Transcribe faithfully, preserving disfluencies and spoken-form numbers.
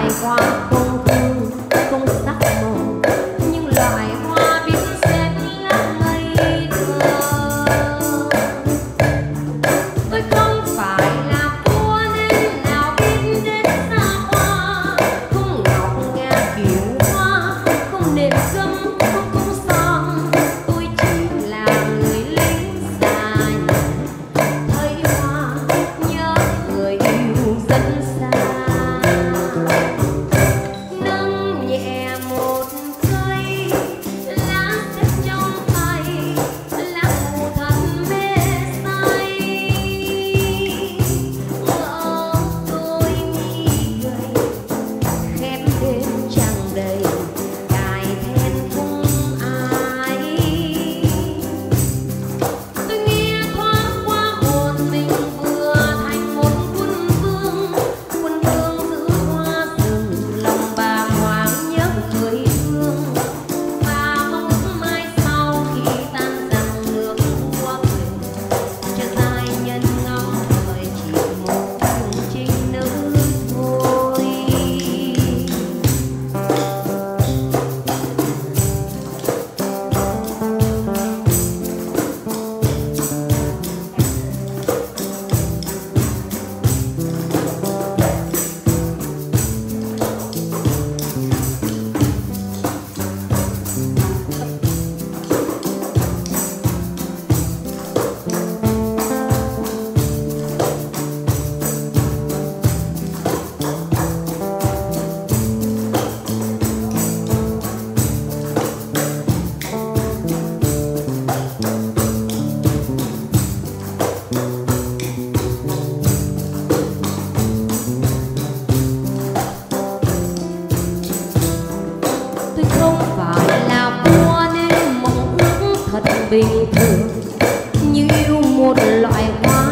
loại hoa không hương không sắc màu, những loại hoa biết xếp lá ngây thơ. Tôi không phải là vua nên nào biết đến xa hoa, không ngọc ngà kiều hoa, không nệm gấm không cung son. Tôi chỉ là người lính xa nhận, thấy hoa nhớ người yêu dân xa. Nâng nhẹ một cây lá xếp trong tay, lá mù thân mê say. Ngỡ tôi mi gầy khép đêm trăng đầy, cài then không ai. Tôi nghe thoáng qua hồn mình vừa thành một quân vương, quân vương giữ hoa rừng, lòng bàng hoàng nhớ người thương. Và mong ước mai sau khi tan dần nước mùa về, chợt dài nhân ngóng thời chỉ một đường trinh nữ thôi. Tôi không phải là vua nên mong ước thật bình thường, như yêu một loại hoa